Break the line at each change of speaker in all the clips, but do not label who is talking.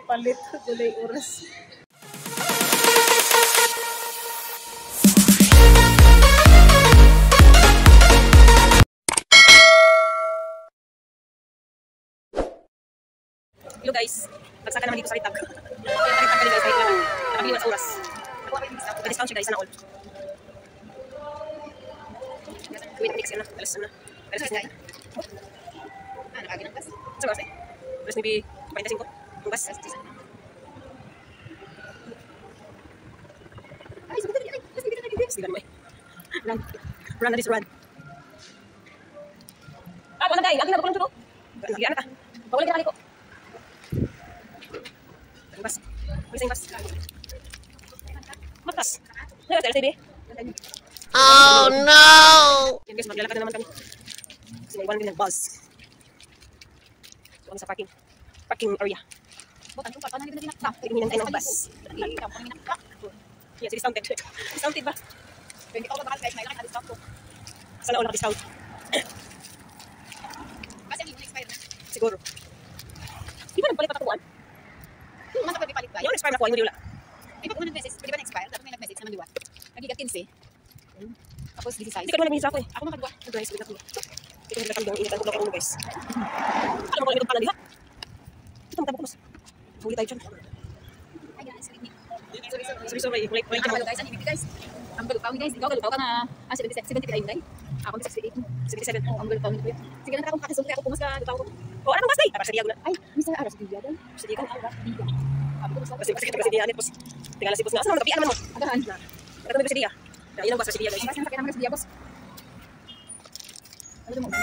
palit. Gulay oras. Hello guys, nagsaka naman dito sa Ritag. Ritag kami guys, kahit lang nakabiliwan sa oras. Discount siya guys, sana all. Wait, mix yun na. Alas na. Alas na. Nakagin ang gas. Saan oras eh? Alas maybe 45 ang gas. Ay, sabi na. Sige mo eh. Run na this run. Ah, wala na dahil. Agin na ba ko lang ito? Nagyan na ka. Bawal ka na ko. Bas. Bising bas. Matas. Ngayon sa LCD.
Oh no!
Yan guys, maglalakad na naman kami. Kasi may iwan din ng bus. So, sa parking area. Tingin tayo ng bus. Yes, discounted. Discounted ba? Sana all naka-discount. Siguro. Di ba nagpalit patakuan? Yung expire na ko, yung wala.
Di ba kung nag-message, pwede ba na-expire? Dapat may nag-message naman, di ba? Nagigat 15. Tapos, busy size.
Hindi ka naman nag-message ako eh.
Ako makagawa.
Guys, wait lang. Hindi ko nagkakang yung initan ko lang guys. Alam mo kung ito pala diha? Ito mo tapos. Huli tayo dyan.
Ay, guys, sorry.
Sorry. Wait
Ang guys, ang ibig guys. Ang galupaw ni guys. Ikaw galupaw ka na 70 ka yun, guys. Ako 68.
77.
Ang galupaw ni kuya. Sige na akong kakasunod ako pumas ka galupaw ko.
Oh, ano bang basta eh? Para sa diya ko na.
Ay, misa aras biya dai.
Sa diya ko na.
Kasi
Kasi kita kasi diya anit pos. Tingala si pos nga. Asa naman tapian naman mo?
agahan.
Ito na sa diya. Na ilang basta sa diya guys.
Basta sakit naman sa biya boss. Ano mo?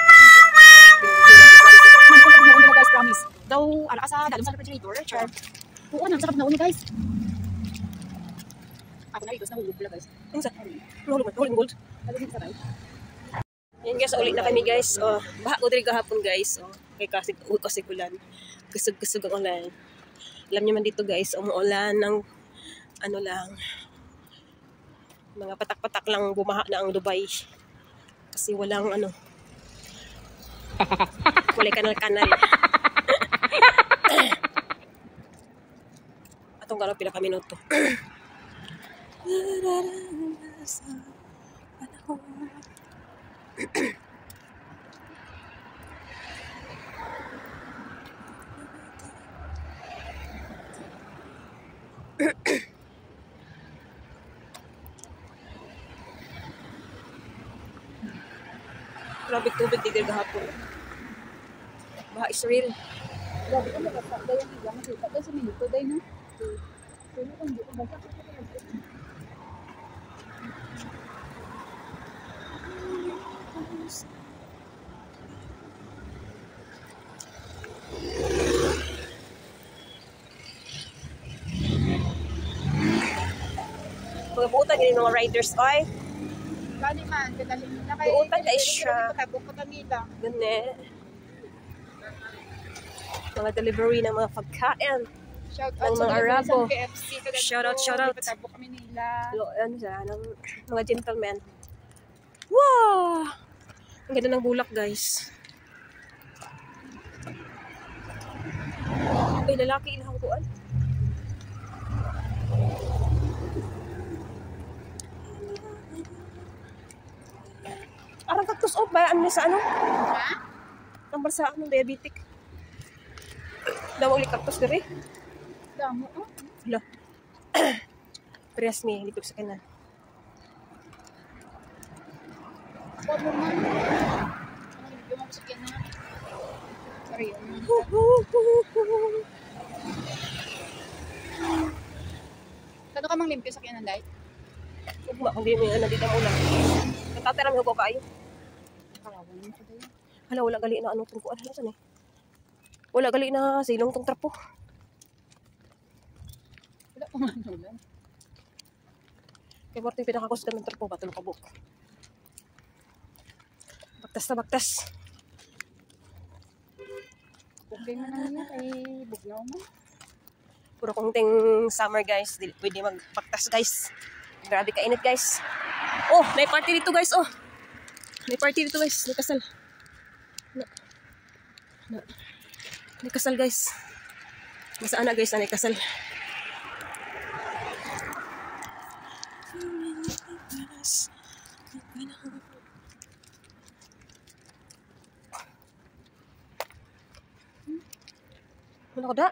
Guys, promise. Daw ala asa dalom sa refrigerator. Char. Oo, nang sakit na uni guys. Ako na ito sa hulog pala guys.
Ano sa? Hulog gold.
Ano din sa right?
Yan guys, ulit na kami guys. Oh, baha ko diri kahapon guys. Oh, kay kasi ulan. Kusog-kusog ang ulan. Alam niyo man dito guys, umuulan ng ano lang. Mga patak-patak lang bumaha na ang Dubai. Kasi walang ano. Walay kanal-kanal. Atong gano'n pila kami minuto. Grabe tubig digil gahapon. Baha is real.
Grabe ka ba? Dahil ang ilang makita. Dahil sa minuto, dahil na. Pero kung di ko basta ko
Pagkabutan yun yung mga riders ko ay.
Gani man, kadali na kayo.
Buutan guys siya.
Pagkabuk ko kanila.
Ganun. Mga delivery ng mga pagkain.
Shout
Ng
out
mga Arabo.
KFC.
Shout out, shout out.
Pagkabuk kami nila.
Ano siya, ng mga gentlemen. Wow! Ang ganda ng bulak guys. Ay, lalaki ilang kuan. Arang cactus off ba? Ano sa ano?
Ha?
Tambal sa ano, diabetic. Daw ulit cactus dere.
Damo. Oh.
Hala. Press me, dito sa kanan.
Huwag mo man. Yung mga sakyan na. Sorry. Kano ka mang limpyo sakyan ng dahil?
Huwag mo, kung di mo yan, nandito muna. Natatiram ko kayo.
Karawan mo sa dahil.
Hala, wala gali na anong tungkuan. Hala, saan eh? Wala gali na silong tong trapo.
Wala pa man ulan.
Kaya mo ito yung pinakakusgan ng trapo, batulong kabuk. Baktas na baktas.
Okay mo naman yan. Ay, bugnaw mo.
Puro konting summer guys. Dili pwede magpaktas guys. Grabe kainit guys. Oh, may party dito guys. Oh. May party dito guys. May kasal. May kasal guys. Masaan na guys, anay kasal. Ano ko da?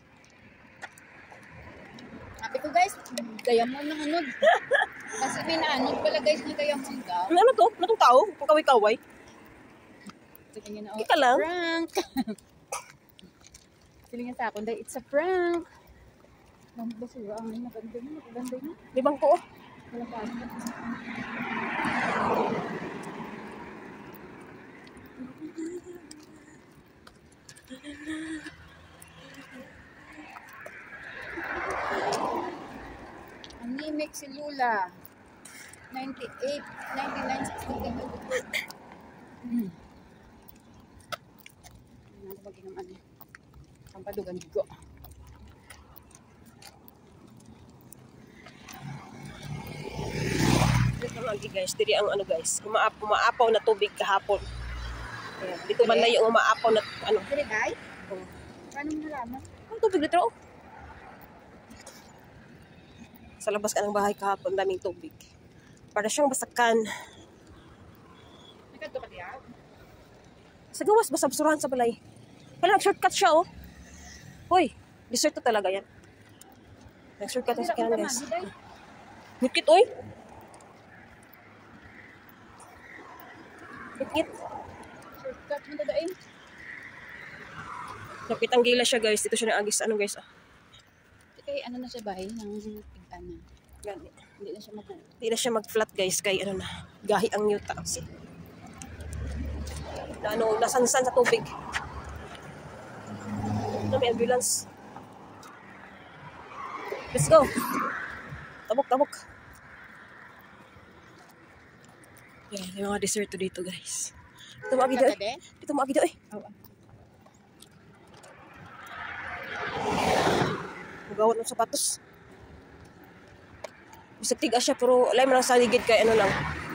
Sabi ko guys, gayamon ng anod. Kasi may naanod pala guys na gayamon daw.
Ano to? Ano tong tao? Kaway-kaway?
Sabi niya na,
Kita lang.
prank. Sabi niya sa akin, dahil it's a prank. Ang basura, ang maganda niya, maganda niya.
Libang ko oh.
Wala pa. Ang nimik si Lula. 98, 99, 60. Ano ba ginang ano? Pampadugan ko.
Dito lagi guys, diri ang ano guys, umaapaw na tubig kahapon. Ayan, dito man na yung umaapaw na ano.
Dire guys?
Oh.
Paano mo nalaman?
Ang tubig dito oh. Sa labas ka ng bahay kahapon, daming tubig. Para siyang basakan.
Nagkadto ka diya?
Sa gawas, basta basurahan sa balay. Kaya nag-shortcut siya oh. Hoy, dessert to talaga yan. Nag-shortcut yung sakyanan guys. Ngit oy. Ngit.
Shortcut mo dadain.
Napit ang gila siya guys. Dito siya naagis. Ano guys ah.
Kaya ano na siya bahay ng tigtanan.
Gani.
Hindi na siya mag-uwi.
Hindi na siya mag-flat guys. Kay ano na. Gahi ang new taxi. Na ano, nasansan sa tubig. Ano, may ambulance. Let's go. Tabok, tabok. Yan, yung mga dessert to dito guys. Dito mo agi daw eh. Dito mo agi daw eh.
Oo.
Magawat ng sapatos. Bisag tiga siya pero alay mo lang sa ligid kay ano lang.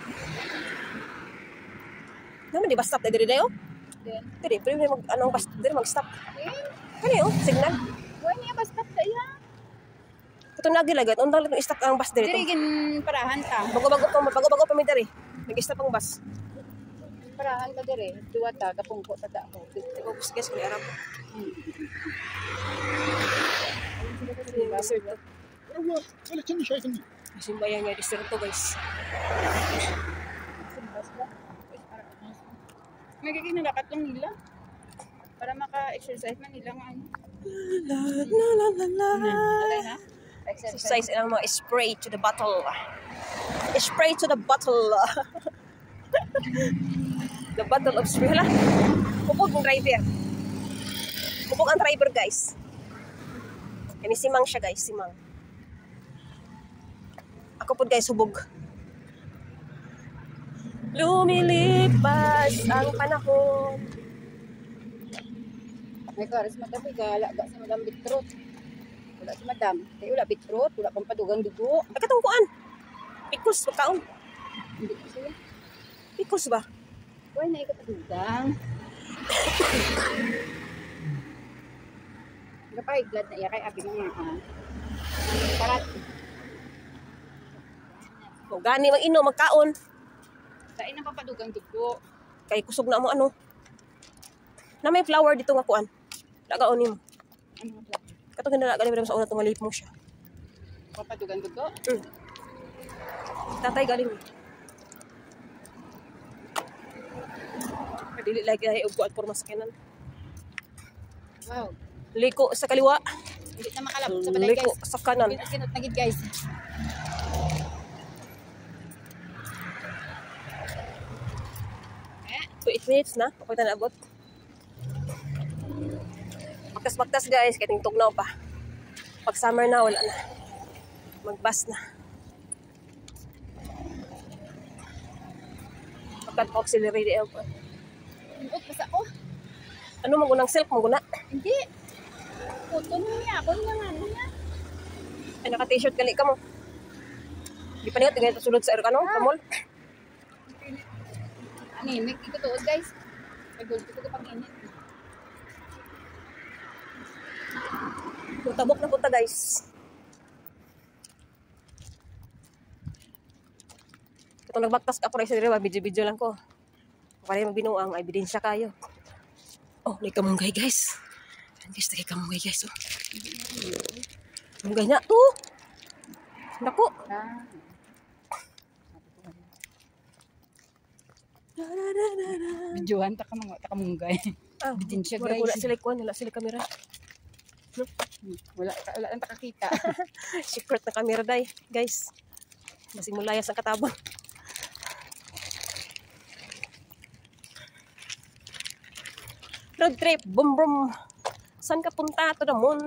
Naman di ba stop na diri dayo?
Then,
Diri, pero mag anong bas diri mag-stop. Kani oh, signal.
why niya ba stop daya?
Kato nagilagad, undang lang stop ang bus diri.
Dire gin parahan ta.
Bago-bago pa mi diri. Nag-stop ang bus.
Parahan ka dire. Duwa ta kapungko ta ta ko.
Diba guys, kung arap. Dessert to.
ولا كأني شايفني.
Simbayan nga dessert to guys.
Nagiging nagakatong nila. Para maka-exercise man nila nga ano.
La la la la la.
Okay ha? Exercise.
Exercise ang mga spray to the bottle. Spray to the bottle. The bottle of spray. Hala. Pupog ang driver. Pupog ang driver guys. Kani si Mang siya guys, si Mang. Ako po guys, hubog. Lumilipas ang panahon.
May karas madam, igala ka si Madam Bitrot. Wala si Madam. Kaya wala Bitrot, wala pang padugang dugo.
Ay katungkuan. Pickles pagkaon.
Hindi ko siya.
Pickles ba?
Why na ikapadugang? Kapag glad na iya kay abi nga ha. Parat.
O gani mang ino magkaon.
Dahil na papadugang dugo.
Kay kusog na mo ano. Na may flower dito nga kuan. Lagaon nimo.
Ano nga pala?
Katong ginalaga ni sa una tong malip mo siya.
Papadugang dugo?
Tatay galing. Dili lagi ay og kuan porma sa kanan.
Wow.
Liko sa kaliwa.
Hindi na makalap sa balay
Liko
guys.
sa kanan.
Kinot na gid guys.
So 8 minutes na. Ako na abot. Magtas guys. Kaya tugnaw pa. Pag summer na, wala na. Mag-bus na. Pagkat auxiliary di ako.
Inot basta ko.
Ano magunang silk? Maguna?
Hindi. Puto niya ako na nga niya.
Ay, naka-t-shirt gali ka mo. Di pa niya, tingnan sulod sa ano, sa mall.
Ani, may ikutuod guys. Ay, gold ko pag init.
Tabok na punta guys. Kung nagbaktas ka po rin sa video lang ko. Para magbinuang, ay ebidensya kayo. Oh, may kamunggay guys. Ayan guys, nagay kamunggay guys. Oh. Kamunggay na to. Naku.
Videohan ta ka mga takamungay.
Ah,
Ebidensya
wala
guys.
sila kuan, wala sila kamera.
Wala lang takakita.
Secret na kamera day, guys. Masimulayas ang katabang. Road trip, boom boom. Saan ka punta? To the moon.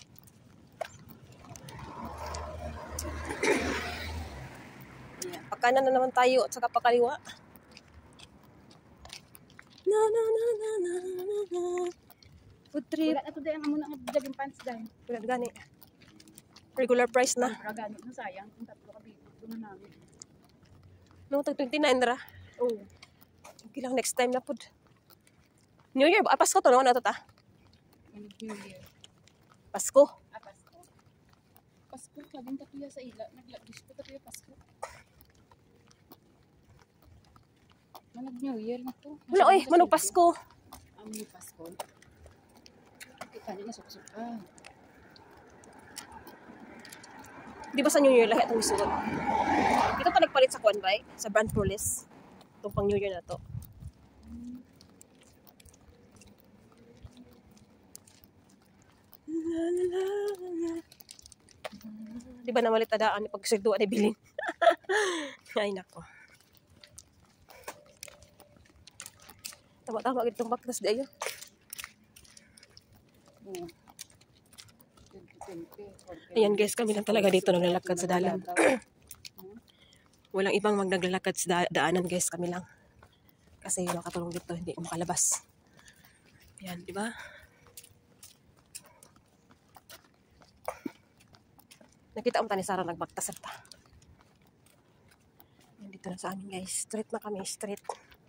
Yeah, pagkanan na naman tayo at saka pakaliwa. Na na na na na na na. Road trip.
Wala na to dahil ang amo na nga jogging pants dahil.
Wala gani. Regular price na.
Para ganit na sayang kung tatlo ka bigo. Doon na namin.
No, tag 29 ra.
Oo.
Okay lang, next time na pod. New Year, Pasko to, no? Ano to ta?
New Year.
Pasko.
Pasko. Pasko, kabing katuya sa ila. Naglagdis ko katuya Pasko. Manag New Year na to.
Wala, oy, manog Pasko.
Manag Pasko. Kita niya nasuksuka.
Di ba sa New Year lahat ang isuot? Dito pa nagpalit sa Kwan, right? Sa Brand Prolis. Itong pang New Year na to. Di ba namalit adaan ni pagsigduan ni Bilin? Ay, nako. Tama-tama itong baktas di ayo.
Oo.
Ayan guys, kami lang talaga dito naglalakad sa dalan. Walang ibang naglalakad sa daanan guys, kami lang. Kasi yung makatulong dito, hindi makalabas. Ayan, di ba? Nakita mo ta ni Sarah nagbaktas ta. Ayan, dito na sa amin guys. Straight na kami, straight.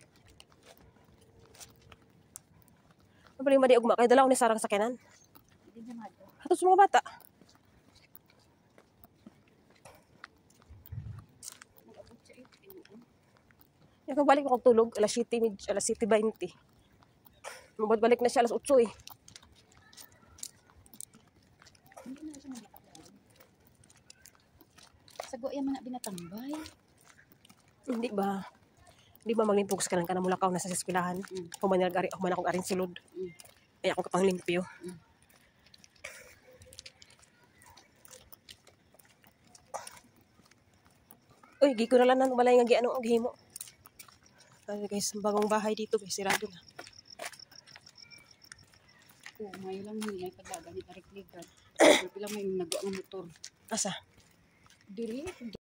Ano ba yung madiugma? Kaya dala ko ni Sarah sa kanan.
Hindi na nga.
Hatos mga bata. Yung balik ako tulog, alas 7:20. Mabalik na siya alas 8 eh.
Hindi na siya malakad. Sago yan man na binatambay.
Hindi ba? Hindi ba maglimpog ka ng kanamulakaw na sa eskwelahan? Kung man nag-ari, ako man akong aring silod. Ay ako kapang limpyo. Uy, giko na lang nang balay nga giano ang gihimo. Ay guys, ang bagong bahay dito guys, sirado na.
Oo, may lang may paglaga ni Tarik Ligan. Pero may nagawa ng motor.
Asa?
Dili,